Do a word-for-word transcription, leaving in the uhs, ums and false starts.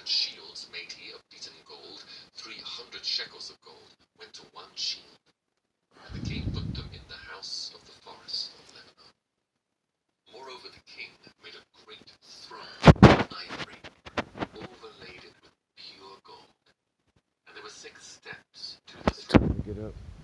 hundred shields made he of beaten gold, three hundred shekels of gold went to one shield. And the king put them in the house of the forest of Lebanon. Moreover, the king made a great throne of ivory, overlaid it with pure gold. And there were six steps to the throne. Get up.